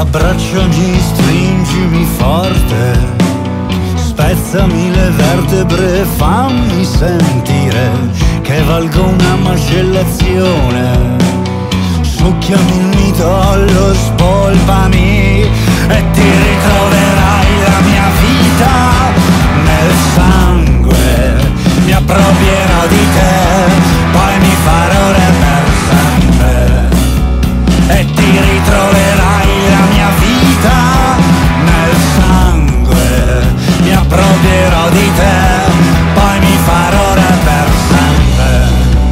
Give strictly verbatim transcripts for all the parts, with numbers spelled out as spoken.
Abbracciami, stringimi forte, spezzami le vertebre, fammi sentire che valgo una macellazione. Succhiami il midollo, spolpami e ti ritroverai la mia vita nel sangue. Mi appropierò di te, poi mi farò re per sempre e ti ritroverai la mia vita nel sangue. Mi appropierò di te, poi mi farò re per sempre.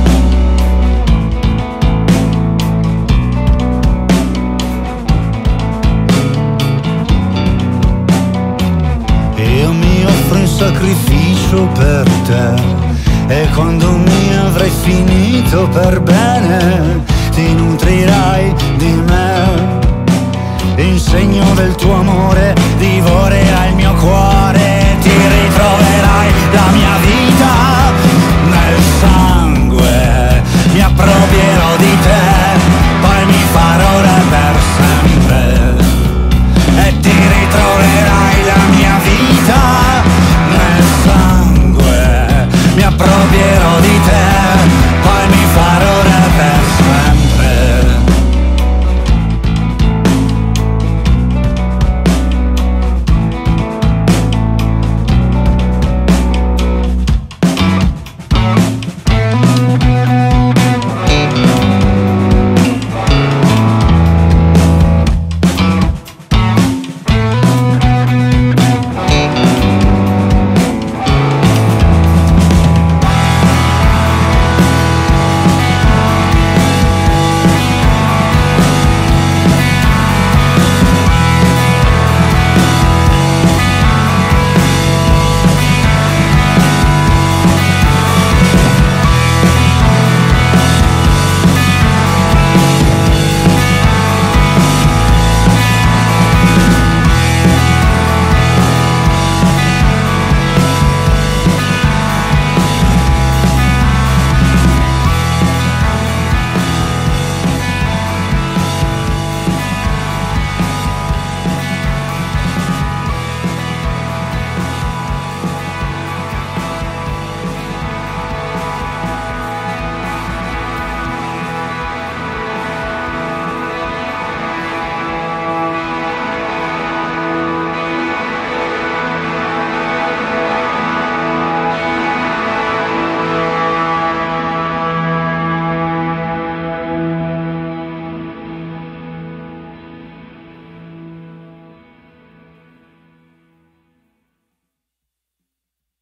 Io mi offro in sacrificio per te, e quando mi avrai finito per bene ti nutrirai